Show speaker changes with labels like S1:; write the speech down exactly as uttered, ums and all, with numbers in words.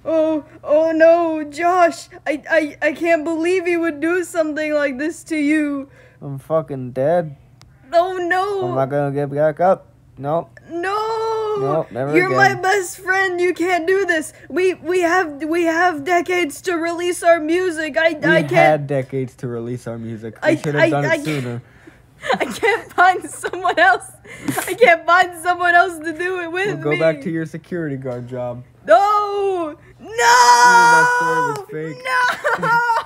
S1: Oh, oh no, Josh. I, I, I can't believe he would do something like this to you.
S2: I'm fucking dead.
S1: Oh no.
S2: I'm not gonna get back up. No.
S1: No.
S2: No, never
S1: You're
S2: again.
S1: my best friend. You can't do this. We we have we have decades to release our music. I
S2: We
S1: I can't.
S2: had decades to release our music. We
S1: I-
S2: should have
S1: I-
S2: done
S1: I
S2: it sooner.
S1: I can't find someone else. I can't find someone else to do it with
S2: We'll go
S1: me.
S2: back to your security guard job.
S1: No. No.
S2: Even that story was fake.
S1: No.